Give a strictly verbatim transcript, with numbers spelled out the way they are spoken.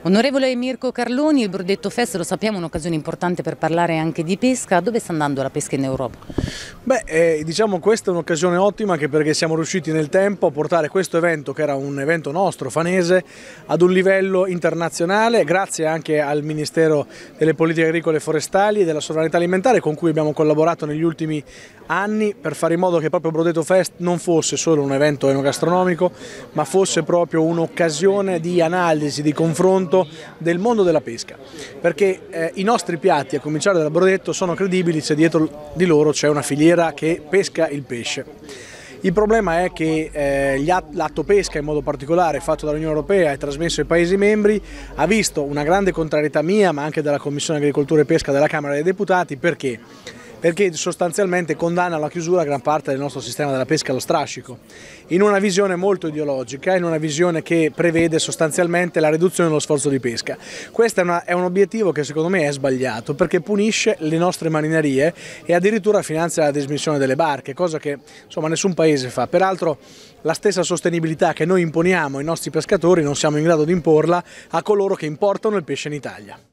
Onorevole Mirko Carloni, il Brodetto Fest, lo sappiamo, è un'occasione importante per parlare anche di pesca. Dove sta andando la pesca in Europa? Beh, eh, diciamo questa è un'occasione ottima anche perché siamo riusciti nel tempo a portare questo evento, che era un evento nostro, fanese, ad un livello internazionale, grazie anche al Ministero delle Politiche Agricole e Forestali e della Sovranità Alimentare, con cui abbiamo collaborato negli ultimi anni per fare in modo che proprio Brodetto Fest non fosse solo un evento enogastronomico, ma fosse proprio un'occasione di analisi, di confronto del mondo della pesca, perché eh, i nostri piatti, a cominciare dal Brodetto, sono credibili se dietro di loro c'è una filiera che pesca il pesce. Il problema è che eh, l'atto pesca, in modo particolare fatto dall'Unione Europea e trasmesso ai Paesi membri, ha visto una grande contrarietà mia, ma anche della Commissione Agricoltura e Pesca della Camera dei Deputati. Perché? Perché sostanzialmente condanna alla chiusura gran parte del nostro sistema della pesca allo strascico, in una visione molto ideologica, in una visione che prevede sostanzialmente la riduzione dello sforzo di pesca. Questo è, una, è un obiettivo che secondo me è sbagliato, perché punisce le nostre marinerie e addirittura finanzia la dismissione delle barche, cosa che insomma nessun paese fa. Peraltro la stessa sostenibilità che noi imponiamo ai nostri pescatori non siamo in grado di imporla a coloro che importano il pesce in Italia.